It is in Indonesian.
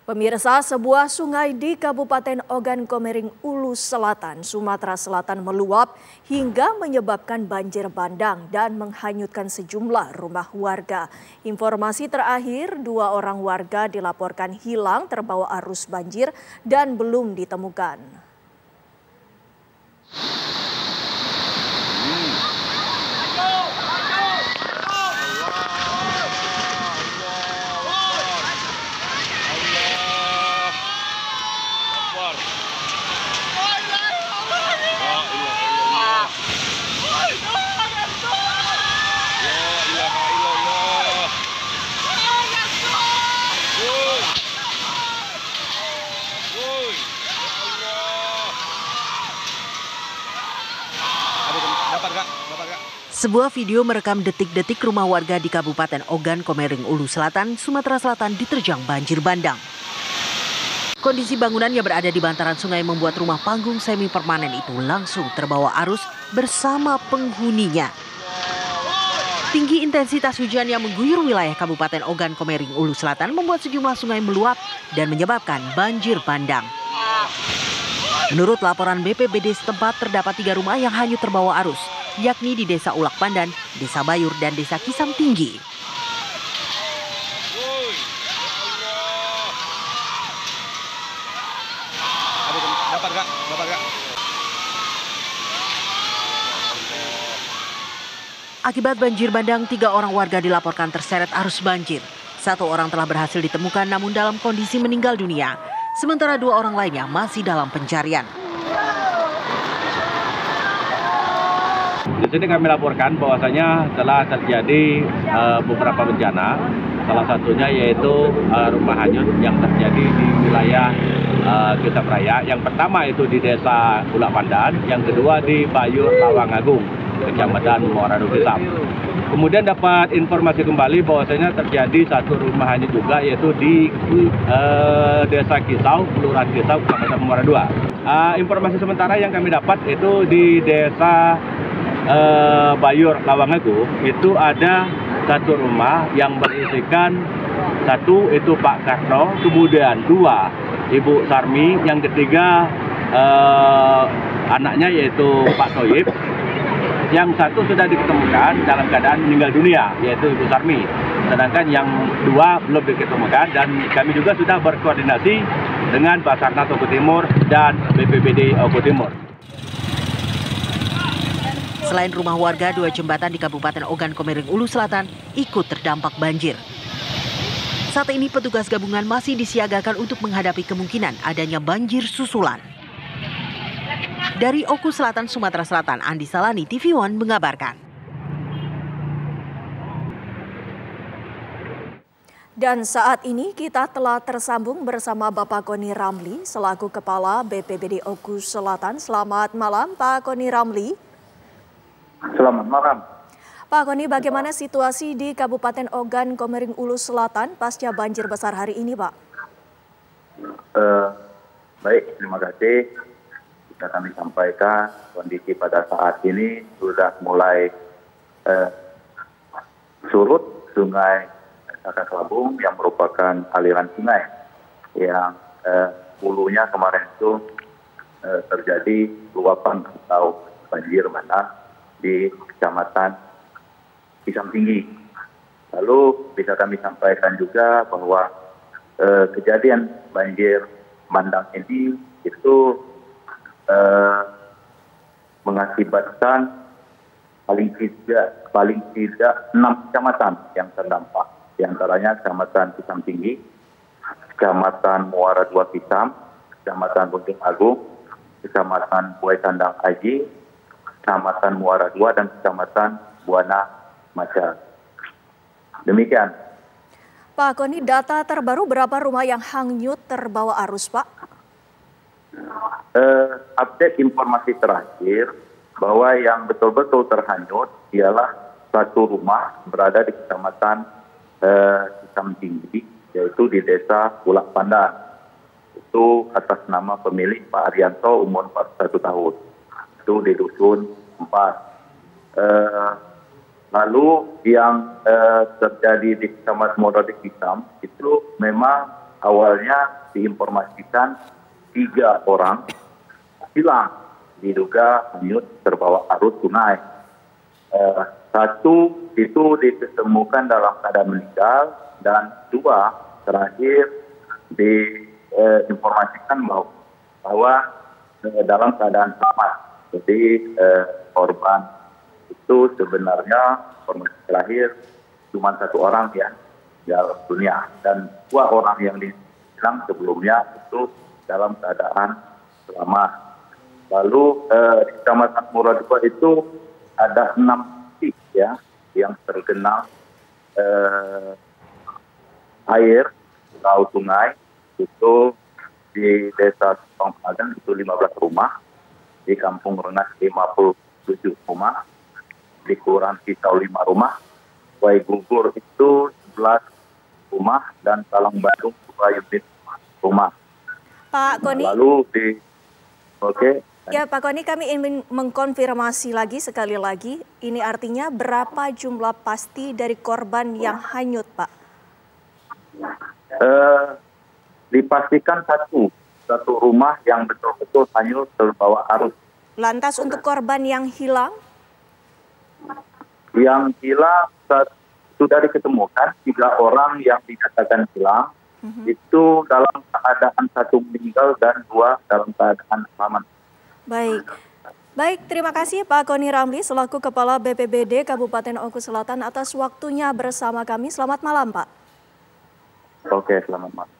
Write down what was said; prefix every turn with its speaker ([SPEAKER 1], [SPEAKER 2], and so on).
[SPEAKER 1] Pemirsa, sebuah sungai di Kabupaten Ogan Komering Ulu Selatan, Sumatera Selatan meluap hingga menyebabkan banjir bandang dan menghanyutkan sejumlah rumah warga. Informasi terakhir, 2 orang warga dilaporkan hilang terbawa arus banjir dan belum ditemukan.
[SPEAKER 2] Sebuah video merekam detik-detik rumah warga di Kabupaten Ogan Komering Ulu Selatan, Sumatera Selatan diterjang banjir bandang. Kondisi bangunan yang berada di bantaran sungai membuat rumah panggung semi permanen itu langsung terbawa arus bersama penghuninya. Tinggi intensitas hujan yang mengguyur wilayah Kabupaten Ogan Komering Ulu Selatan membuat sejumlah sungai meluap dan menyebabkan banjir bandang. Menurut laporan BPBD setempat, terdapat 3 rumah yang hanyut terbawa arus, yakni di Desa Ulak Pandan, Desa Bayur, dan Desa Kisam Tinggi. Akibat banjir bandang, 3 orang warga dilaporkan terseret arus banjir. 1 orang telah berhasil ditemukan namun dalam kondisi meninggal dunia. Sementara 2 orang lainnya masih dalam pencarian.
[SPEAKER 3] Di sini kami laporkan bahwasanya telah terjadi beberapa bencana. Salah satunya yaitu rumah hanyut yang terjadi di wilayah Kisam Raya. Yang pertama itu di Desa Ulak Pandan, yang kedua di Bayur Lawang Agung, Kecamatan Muara Kisam. Kemudian dapat informasi kembali bahwasanya terjadi 1 rumah hanyut juga, yaitu di Desa Kisau, Kelurahan Kisau, Kecamatan Muara II. Informasi sementara yang kami dapat itu di Desa Bayur Lawang Agung itu ada 1 rumah yang berisikan 1 itu Pak Karno, kemudian 2 Ibu Sarmi, yang ketiga anaknya yaitu Pak Soyib. Yang 1 sudah diketemukan dalam keadaan meninggal dunia, yaitu Ibu Sarmi. Sedangkan yang 2 belum diketemukan, dan kami juga sudah berkoordinasi dengan Basarnas Oku Timur dan BPBD Oku Timur.
[SPEAKER 2] Selain rumah warga, 2 jembatan di Kabupaten Ogan Komering Ulu Selatan ikut terdampak banjir. Saat ini petugas gabungan masih disiagakan untuk menghadapi kemungkinan adanya banjir susulan. Dari Oku Selatan, Sumatera Selatan, Andi Salani, TV One mengabarkan.
[SPEAKER 1] Dan saat ini kita telah tersambung bersama Bapak Koni Ramli selaku Kepala BPBD Oku Selatan. Selamat malam Pak Koni Ramli.
[SPEAKER 4] Selamat malam.
[SPEAKER 1] Pak Koni, bagaimana situasi di Kabupaten Ogan Komering Ulu Selatan pasca banjir besar hari ini, Pak?
[SPEAKER 4] Baik, terima kasih. Bisa kami sampaikan kondisi pada saat ini sudah mulai surut sungai Sakaselabung yang merupakan aliran sungai yang hulunya kemarin itu terjadi luapan atau banjir bandang di Kecamatan Kisam Tinggi. Lalu bisa kami sampaikan juga bahwa kejadian banjir bandang ini itu mengakibatkan paling tidak 6 kecamatan yang terdampak. Di antaranya Kecamatan Kisam Tinggi, Kecamatan Muara II Kisam, Kecamatan Bunting Agung, Kecamatan Buai Sandang Aji, Kecamatan Muara II, dan Kecamatan Buana Maca. Demikian.
[SPEAKER 1] Pak Koni, data terbaru berapa rumah yang hanyut terbawa arus, Pak?
[SPEAKER 4] Update informasi terakhir bahwa yang betul-betul terhanyut ialah 1 rumah berada di Kecamatan Kisam Tinggi, yaitu di Desa Ulak Pandan. Itu atas nama pemilik Pak Arianto, umur 41 tahun. Itu di Dusun 4. Lalu yang terjadi di Kecamatan Muara Kisam itu memang awalnya diinformasikan 3 orang hilang, diduga hanyut terbawa arus sungai. Satu itu ditemukan dalam keadaan meninggal, dan 2 terakhir diinformasikan bahwa dalam keadaan selamat. Jadi korban itu sebenarnya informasi terakhir cuma 1 orang yang meninggal dunia, dan 2 orang yang hilang sebelumnya itu dalam keadaan selamat. Lalu di Kecamatan Muradua itu ada 6 titik ya yang tergenang air laut sungai. Itu di Desa Pangpadan itu 15 rumah, di Kampung Rengas 57 rumah, di Kelurahan Kisau 5 rumah, Wai Gugur itu 11 rumah, dan Talang Badung 2 unit rumah.
[SPEAKER 1] Pak Koni.
[SPEAKER 4] Lalu
[SPEAKER 1] Ya Pak Koni, kami ingin mengkonfirmasi lagi sekali lagi, ini artinya berapa jumlah pasti dari korban yang hanyut, Pak?
[SPEAKER 4] Dipastikan satu rumah yang betul-betul hanyut terbawa arus.
[SPEAKER 1] Lantas untuk korban yang hilang?
[SPEAKER 4] Yang hilang sudah diketemukan 3 orang yang dinyatakan hilang. Itu dalam keadaan 1 meninggal dan 2 dalam keadaan selamat.
[SPEAKER 1] Baik, terima kasih Pak Koni Ramli selaku Kepala BPBD Kabupaten Oku Selatan atas waktunya bersama kami. Selamat malam, Pak.
[SPEAKER 4] Oke, selamat malam.